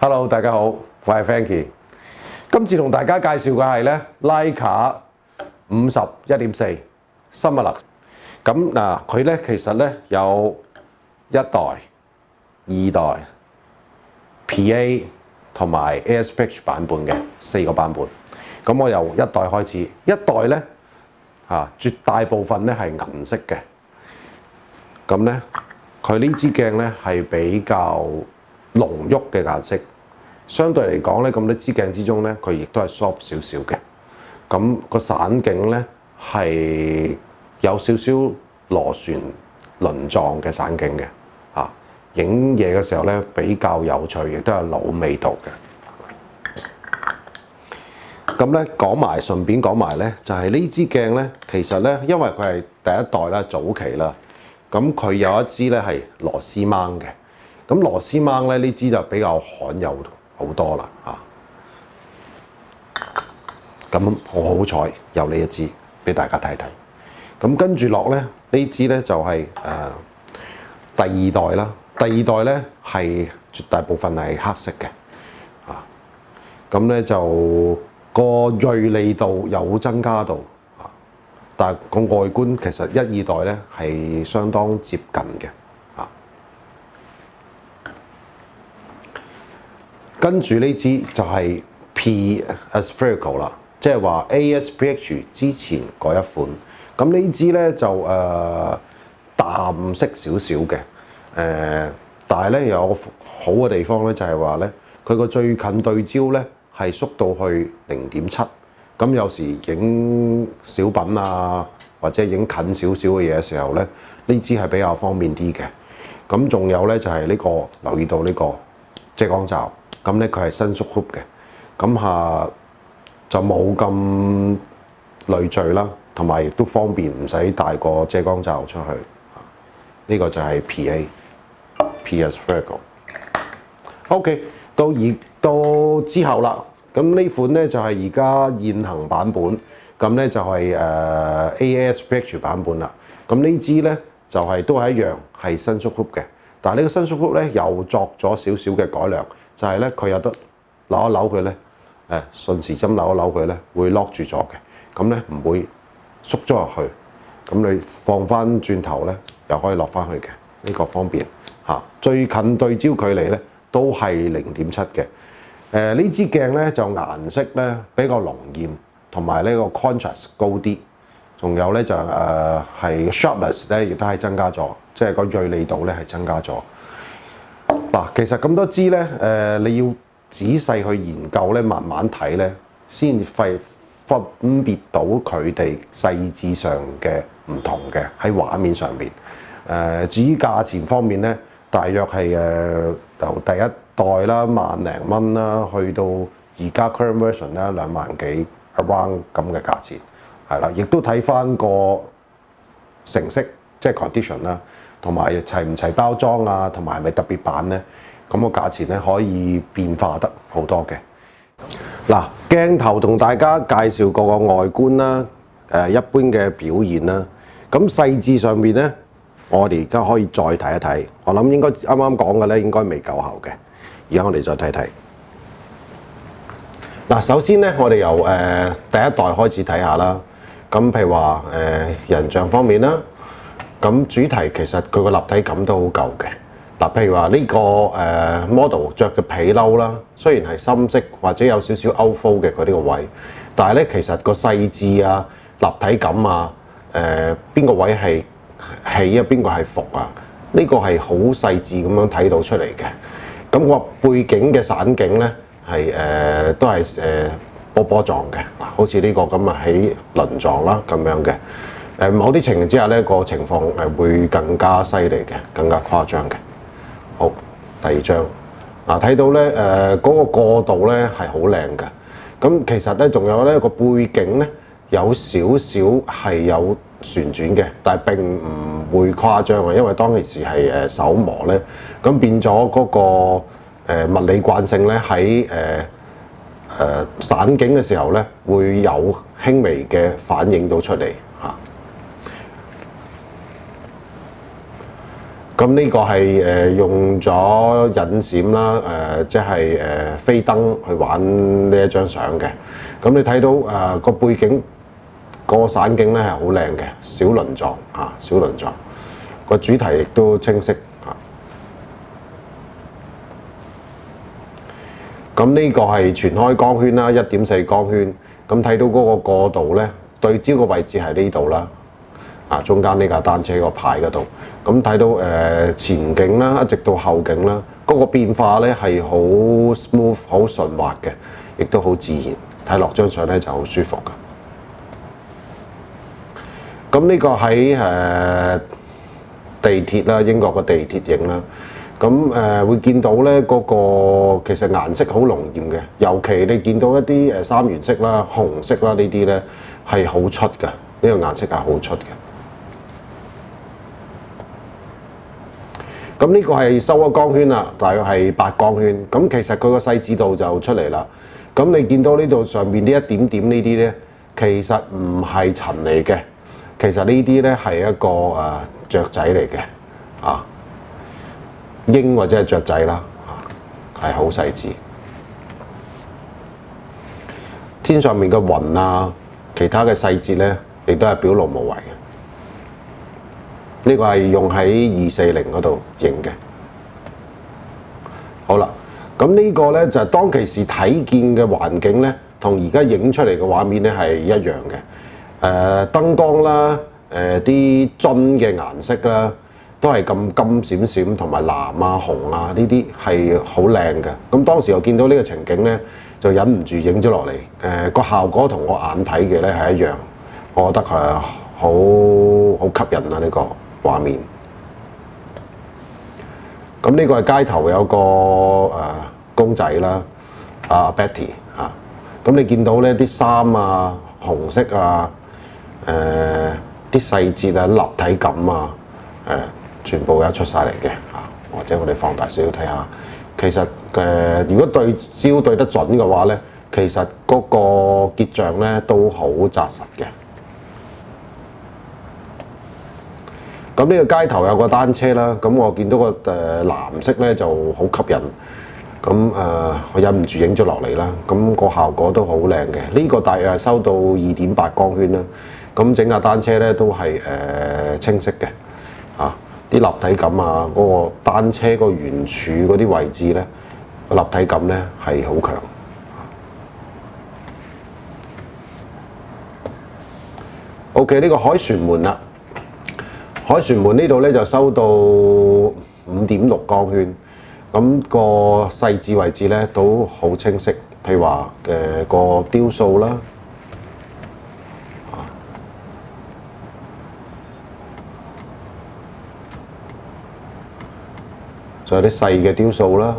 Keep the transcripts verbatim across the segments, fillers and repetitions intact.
Hello， 大家好，我係 Frankie。今次同大家介紹嘅係咧 Leica 五十一點四 Summilux。咁嗱，佢咧其實咧有一代、二代、P A 同埋 A S P H 版本嘅四個版本。咁我由一代開始，一代咧嚇絕大部分咧係銀色嘅。咁咧佢呢支鏡咧係比較濃郁嘅顏色，相對嚟講咧，咁多支鏡之中咧，佢亦都係 soft 少少嘅。咁個散景咧係有少少螺旋輪狀嘅散景嘅，嚇影嘢嘅時候咧比較有趣，亦都有老味道嘅。咁咧講埋，順便講埋咧，就係呢支鏡咧，其實咧因為佢係第一代啦，早期啦，咁佢有一支咧係螺絲掹嘅。咁螺絲掹咧呢支就比較罕有好多啦嚇。咁我好彩有呢一支俾大家睇睇。咁跟住落咧呢支咧就係、是、誒、呃、第二代啦。第二代咧係絕大部分係黑色嘅啊。咁咧就個鋭利度有增加到啊，但係個外觀其實一二代咧係相當接近嘅。跟住呢支就係 P Aspherical 啦，即係話 A S P H 之前嗰一款。咁呢支咧就誒、呃、淡色少少嘅，誒、呃，但係咧有個好嘅地方咧就係話咧，佢個最近對焦咧係縮到去零點七。咁有時影小品啊，或者影近少少嘅嘢嘅時候咧，呢支係比較方便啲嘅。咁仲有咧就係呢、這個留意到呢個遮光罩。咁咧佢係伸縮 hoop 嘅，咁下就冇咁累贅啦，同埋亦都方便，唔使帶個遮光罩出去。呢、這個就係 P A P Aspherical。OK， 到而到之後啦，咁呢款咧就係而家現行版本，咁咧就係誒 A S P H 版本啦。咁呢支咧就係、是、都係一樣係伸縮 hoop 嘅，但係呢個伸縮 hoop 咧又作咗少少嘅改良。就係咧，佢有得扭一扭佢咧，誒順時針扭一扭佢咧，會 lock 住咗嘅，咁咧唔會縮咗入去，咁你放翻轉頭咧，又可以落翻去嘅，呢、這個方便嚇。最近對焦距離咧都係零點七嘅，誒、呃、呢支鏡咧就顏色咧比較濃豔，同埋呢個 contrast 高啲，仲有咧就誒係、呃、sharpness 咧亦都係增加咗，即係個鋭利度咧係增加咗。嗱，其實咁多支咧，誒你要仔細去研究咧，慢慢睇咧，先費分別到佢哋細緻上嘅唔同嘅喺畫面上邊。誒至於價錢方面咧，大約係誒由第一代啦萬零蚊啦，去到而家 current version 咧兩萬幾 around 咁嘅價錢，係啦，亦都睇翻個成色，即係 condition 啦。同埋齊唔齊包裝啊，同埋係咪特別版咧？咁個價錢咧可以變化得好多嘅。嗱，鏡頭同大家介紹個個外觀啦，誒一般嘅表現啦。咁細緻上面咧，我哋而家可以再睇一睇。我諗應該啱啱講嘅咧，應該未夠喉嘅。而家我哋再睇睇。嗱，首先咧，我哋由誒、呃、第一代開始睇下啦。咁譬如話誒、呃、人像方面啦。咁主題其實佢個立體感都好夠嘅。嗱，譬如話呢個誒 model 着嘅皮褸啦，雖然係深色或者有少少 outflow 嘅佢呢個位，但係咧其實個細緻啊、立體感啊、誒邊個位係起啊、邊個係伏啊，呢、這個係好細緻咁樣睇到出嚟嘅。咁個背景嘅散景咧係誒都係誒波波狀嘅，嗱，好似呢個咁啊起輪狀啦咁樣嘅。誒某啲情形之下咧，個情況係會更加犀利嘅，更加誇張嘅。好，第二張嗱，睇到咧誒嗰個過渡咧係好靚嘅。咁其實咧仲有咧個背景咧有少少係有旋轉嘅，但係並唔會誇張啊，因為當其時係誒手磨咧，咁變咗嗰個誒物理慣性咧喺誒誒散景嘅時候咧會有輕微嘅反映到出嚟嚇。 咁呢個係誒用咗引閃啦，誒即係誒飛燈去玩呢一張相嘅。咁你睇到誒個背景個散景咧係好靚嘅，小輪狀嚇，小輪狀個主題亦都清晰嚇。咁呢個係全開光圈啦，一點四光圈。咁睇到嗰個過渡咧，對焦個位置係呢度啦。啊，中間呢架單車個牌嗰度，咁睇到誒、呃、前景啦，一直到後景啦，嗰、那個變化咧係好 smooth、好順滑嘅，亦都好自然，睇落張相咧就好舒服㗎。咁呢個喺誒、呃、地鐵啦，英國個地鐵影啦，咁誒、呃、會見到咧嗰、那個其實顏色好濃豔嘅，尤其你見到一啲誒三原色啦、紅色啦呢啲咧係好出㗎，呢、這個顏色係好出嘅。咁呢個係收咗光圈啦，大約係八光圈。咁其實佢個細緻度就出嚟啦。咁你見到呢度上邊呢一點點呢啲咧，其實唔係塵嚟嘅，其實呢啲咧係一個誒、呃、雀仔嚟嘅，啊鷹或者係雀仔啦，係好細緻。天上面嘅雲啊，其他嘅細節咧，亦都係表露無遺嘅。呢個係用喺二四零嗰度影嘅。好啦，咁呢個咧就係當其時睇見嘅環境咧，同而家影出嚟嘅畫面咧係一樣嘅。誒、呃、燈光啦，誒啲樽嘅顏色啦，都係咁金閃閃，同埋藍啊、紅啊呢啲係好靚嘅。咁當時我見到呢個情景咧，就忍唔住影咗落嚟。誒、呃、個效果同我眼睇嘅咧係一樣，我覺得係好好吸引啊！呢、這個畫面。咁呢個係街頭有個誒、呃、公仔啦，阿 Betty 嚇。咁你見到咧啲衫啊、紅色啊、誒啲細節啊、立體感啊，誒、呃、全部有出晒嚟嘅嚇。或者我哋放大少少睇下，其實誒、呃、如果對焦對得準嘅話咧，其實嗰個結像咧都好紮實嘅。咁呢個街頭有個單車啦，咁我見到個誒藍色咧就好吸引，咁誒、呃、我忍唔住影咗落嚟啦。咁個效果都好靚嘅。呢、這個大約係收到二點八光圈啦。咁整架單車咧都係誒、呃、清晰嘅，啊啲立體感啊，嗰、那個單車個圓柱嗰啲位置咧，立體感咧係好強。OK， 呢個凱旋門啦。凱旋門呢度咧就收到五點六光圈，咁個細緻位置咧都好清晰。譬如話誒個雕塑啦，仲有啲細嘅雕塑啦，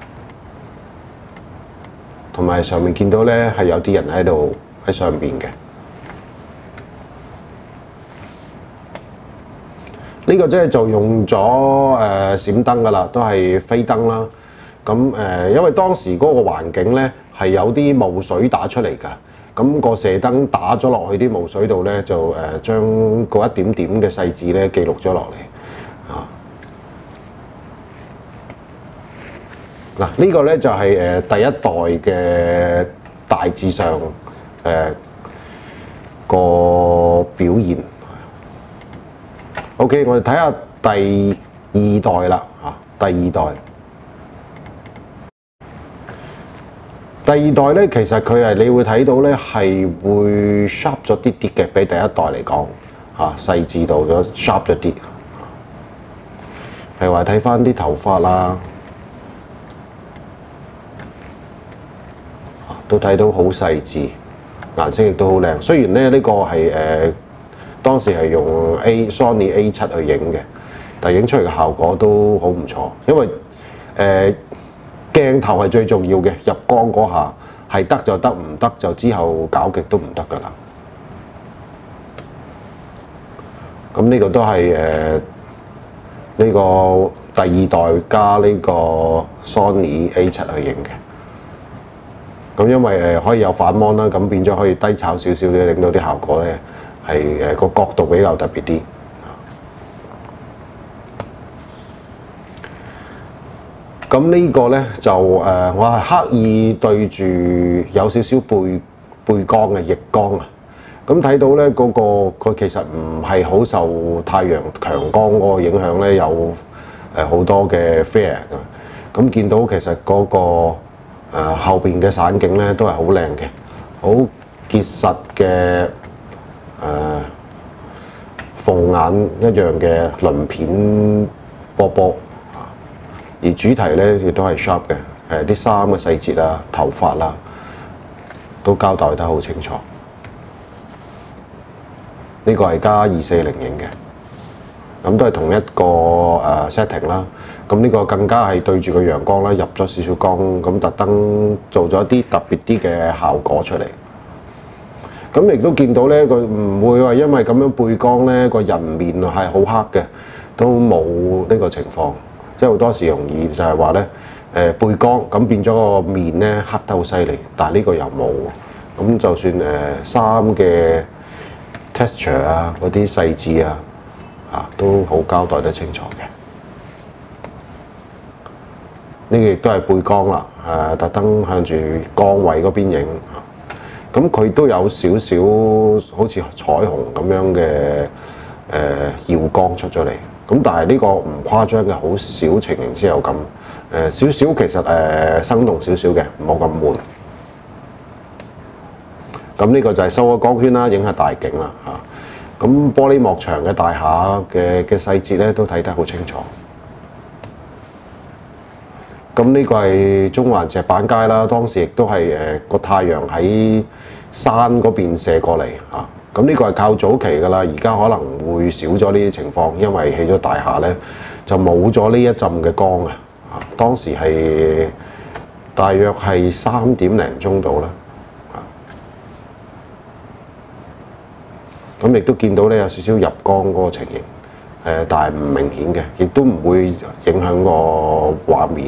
同埋上面見到咧係有啲人喺度喺上邊嘅。呢個即係就用咗誒閃燈㗎啦，都係飛燈啦。咁誒、呃，因為當時嗰個環境咧係有啲霧水打出嚟㗎，咁、個射燈打咗落去啲霧水度咧，就誒、呃、將嗰一點點嘅細緻咧記錄咗落嚟。啊，嗱、這個、呢個咧就係、是、誒、呃、第一代嘅大致上誒、呃、個表現。OK， 我哋睇下第二代啦，嚇，第二代，第二代咧，其實佢係你會睇到咧係會 sharp 咗啲啲嘅，比第一代嚟講，嚇細緻度咗 sharp 咗啲。譬如話睇翻啲頭髮啦，都睇到好細緻，顏色亦都好靚。雖然咧呢、呢個係誒。呃當時係用 A Sony A 七去影嘅，但係影出嚟嘅效果都好唔錯。因為誒、呃、鏡頭係最重要嘅，入光嗰下係得就得，唔得就之後搞極都唔得㗎啦。咁呢個都係誒呢個第二代加呢個 Sony A 七去影嘅。咁因為誒可以有反芒啦，咁變咗可以低炒少少嘅，令到啲效果咧。係誒個角度比較特別啲。 咁呢個咧就誒、呃，我係刻意對住有少少背背光嘅逆光啊。咁睇到咧嗰、嗰個佢其實唔係好受太陽強光嗰個影響咧，有誒好多嘅 flare 嘅。咁見到其實嗰、嗰個誒、呃、後邊嘅散景咧都係好靚嘅，好結實嘅誒鳳眼一樣嘅鱗片波波。而主題咧亦都係 sharp 嘅，誒啲衫嘅細節啊、頭髮啦，都交代得好清楚。呢、這個係加二四零影嘅，咁都係同一個誒 setting 啦。咁呢個更加係對住個陽光啦，入咗少少光，咁特登做咗啲特別啲嘅效果出嚟。咁亦都見到咧，佢唔會話因為咁樣背光咧，個人面係好黑嘅，都冇呢個情況。即係好多時容易就係話咧，誒背光咁變咗個面咧黑得好犀利，但係呢個又冇。咁就算誒衫嘅 texture 啊，嗰啲細緻啊，啊都好交代得清楚嘅。呢、這個亦都係背光啦，誒特登向住光位嗰邊影。咁佢都有少少好似彩虹咁樣嘅誒耀光出咗嚟。咁但係呢個唔誇張嘅，好少情形先有咁誒少少，其實誒、呃、生動少少嘅，冇咁悶。咁呢個就係收個光圈啦，影下大景啦嚇。咁玻璃幕牆嘅大廈嘅嘅細節咧，都睇得好清楚。咁呢個係中環石板街啦，當時亦都係誒個太陽喺山嗰邊射過嚟嚇。咁呢個係較早期㗎啦，而家可能會少咗呢啲情況，因為起咗大廈咧，就冇咗呢一陣嘅光啊！啊，當時係大約係三點零鐘度啦，啊，咁亦都見到咧有少少入光嗰個情形，誒，但係唔明顯嘅，亦都唔會影響個畫面。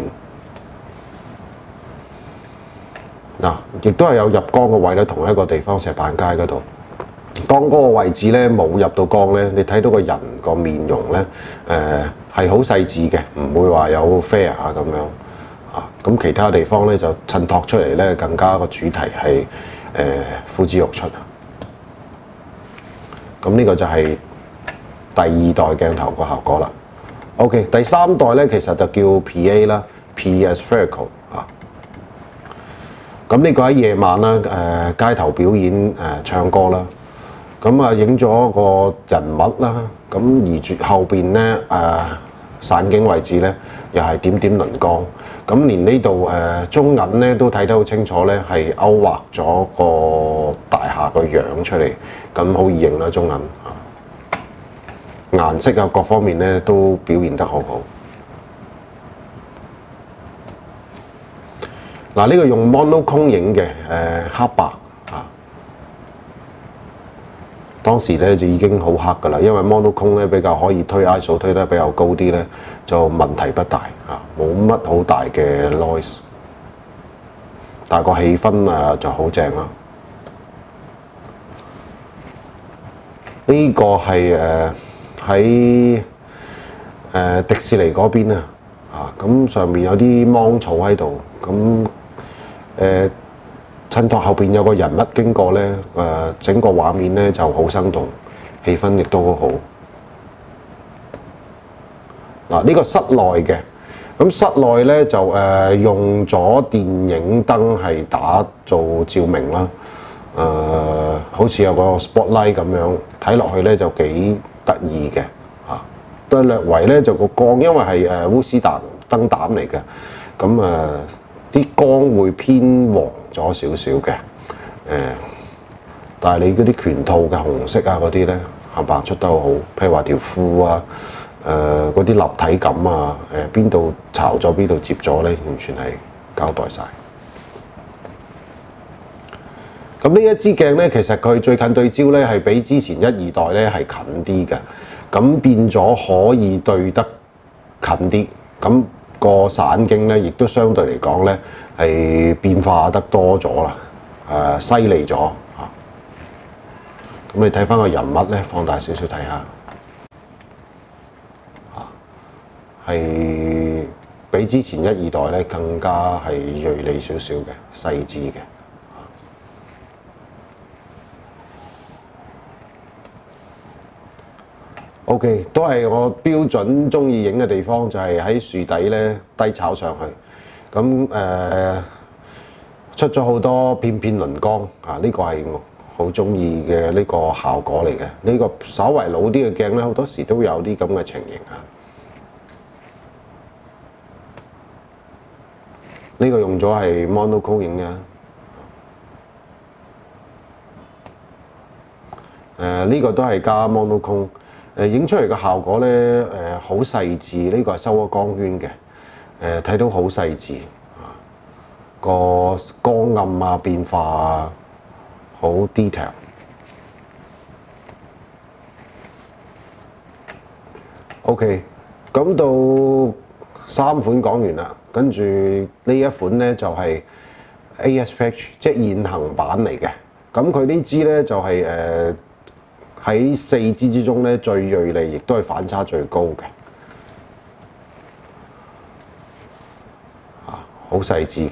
嗱，亦都係有入光嘅位咧，同一個地方石板街嗰度。當嗰個位置咧冇入到光咧，你睇到個人個面容咧，誒係好細緻嘅，唔會話有 flare 啊咁樣啊。咁其他地方咧就襯托出嚟咧，更加個主題係誒呼之欲出。咁呢個就係第二代鏡頭個效果啦。OK， 第三代咧其實就叫 P A 啦 ，P as Spherical 啊。咁呢個喺夜晚啦，誒、呃、街頭表演誒、呃、唱歌啦。咁啊，影咗個人物啦，咁而住後邊咧誒散景位置咧，又係點點輪光，咁連呢度誒中銀咧都睇得好清楚咧，係勾畫咗個大廈個樣出嚟，咁好易認啦，中銀啊，顏色啊各方面咧都表現得好好。嗱，呢個用 monochrome 影嘅誒黑白。當時咧就已經好黑㗎啦，因為 monochrome 咧比較可以推 I S O 推得比較高啲咧，就問題不大啊，冇乜好大嘅 noise， 但係個氣氛啊就好正啦。呢、這個係誒喺誒迪士尼嗰邊啊，啊咁上面有啲芒草喺度，咁誒。襯托後邊有個人物經過咧，誒整個畫面咧就好生動，氣氛亦都好好。嗱，呢個室內嘅，咁室內咧就誒用咗電影燈係打做照明啦，誒好似有個 spotlight 咁樣，睇落去咧就幾得意嘅嚇。都略為咧就個光，因為係誒鎢絲彈燈膽嚟嘅，咁誒啲光會偏黃咗少少嘅，誒，但係你嗰啲拳套嘅紅色啊嗰啲咧，係咪出得好好？譬如話條褲啊，誒嗰啲立體感啊，誒邊度巢咗邊度接咗咧，完全係交代晒。咁呢一支鏡咧，其實佢最近對焦咧係比之前一二代咧係近啲嘅，咁變咗可以對得近啲，咁、個散景咧亦都相對嚟講咧。係變化得多咗啦，誒犀利咗嚇。咁你睇翻個人物咧，放大少少睇下，嚇係比比之前一二代咧更加係鋭利少少嘅、細緻嘅。OK， 都係我標準中意影嘅地方，就係喺樹底咧低炒上去。咁誒、呃、出咗好多片片鱗光啊！呢、這個係我好中意嘅呢個效果嚟嘅。呢、這個稍為老啲嘅鏡咧，好多時都有啲咁嘅情形啊。呢、這個用咗係 monochrome 影嘅。誒呢個都係加 monochrome。誒影出嚟嘅效果咧，誒好細緻，呢個係收咗光圈嘅，誒睇到好細緻，個光暗啊變化啊，好 detail。OK， 咁到三款講完啦，跟住呢一款咧就係 A S P X， 即係現行版嚟嘅。咁佢呢支咧就係誒。喺四支之中咧，最鋭利，亦都係反差最高嘅，啊，好細緻嘅。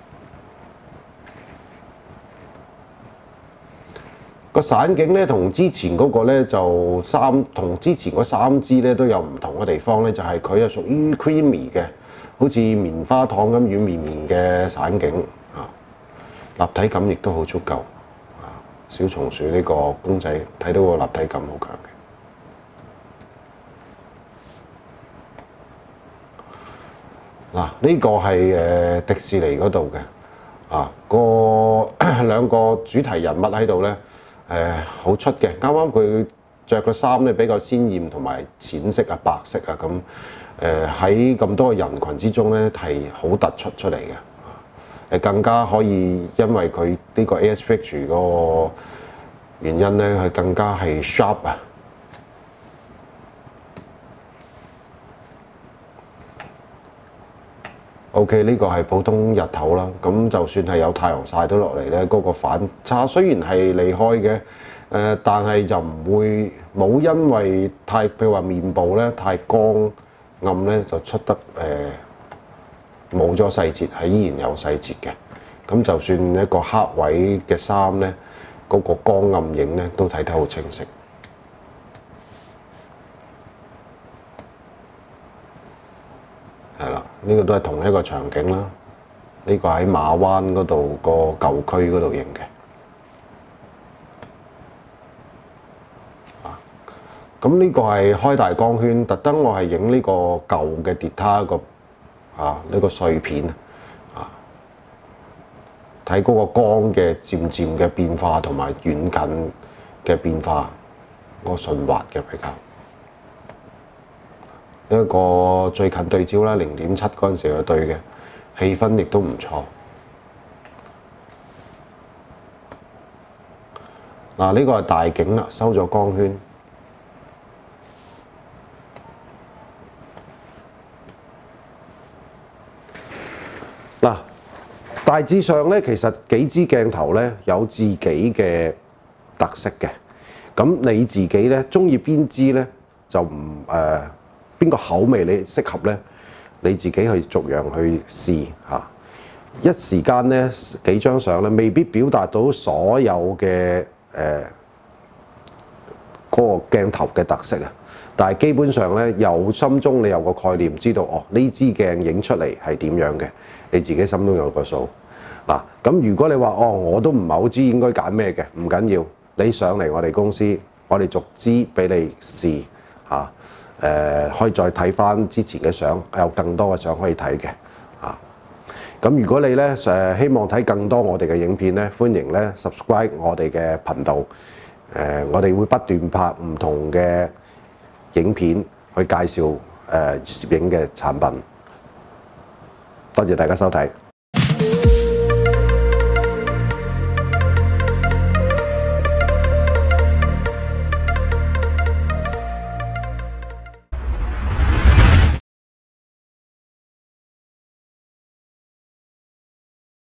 個散景咧，同之前嗰個咧就三，同之前嗰三支咧都有唔同嘅地方咧，就係佢係屬於 creamy 嘅，好似棉花糖咁軟綿綿嘅散景，啊，立體感亦都好足夠。小松鼠呢個公仔睇到個立體感好強嘅。嗱，呢個係誒迪士尼嗰度嘅，啊個兩個主題人物喺度咧，誒好出嘅。啱啱佢着嘅衫咧比較鮮豔同埋淺色啊、白色啊咁，誒喺咁多人群之中咧係好突出出嚟嘅。誒更加可以，因為佢呢個 A S P X 嗰個原因咧，係更加係 sharp 啊。OK， 呢個係普通日頭啦，咁就算係有太陽曬到落嚟咧，嗰個反差雖然係離開嘅，誒，但係就唔會冇因為太譬如話面部咧太光暗咧，就出得誒。冇咗細節，係依然有細節嘅。咁就算一個黑位嘅衫咧，嗰、那個光暗影咧都睇得好清晰。係啦，呢、這個都係同一個場景啦。呢、這個喺馬灣嗰度個舊區嗰度影嘅。咁呢個係開大光圈，特登我係影呢個舊嘅跌他個。啊！呢、這個碎片啊，睇嗰個光嘅漸漸嘅變化同埋遠近嘅變化，嗰個順滑嘅比較。一個最近對焦啦，零點七嗰陣時去對嘅，氣氛亦都唔錯。嗱、啊，呢、這個係大景啦，收咗光圈。嗱，大致上咧，其實幾支鏡頭咧有自己嘅特色嘅。咁你自己咧中意邊支咧，就唔誒邊個口味你適合咧，你自己去逐樣去試嚇。一時間咧幾張相咧，未必表達到所有嘅誒嗰個鏡頭嘅特色啊。但係基本上咧，有心中你有個概念，知道哦呢支鏡影出嚟係點樣嘅。你自己心中有個數嗱，咁如果你話哦，我都唔係好知應該揀咩嘅，唔緊要，你上嚟我哋公司，我哋逐支俾你試嚇，誒、啊、可以再睇翻之前嘅相，有更多嘅相可以睇嘅嚇。咁、啊、如果你咧誒希望睇更多我哋嘅影片咧，歡迎咧 subscribe 我哋嘅頻道，誒、啊、我哋會不斷拍唔同嘅影片去介紹誒攝影嘅產品。多謝大家收睇。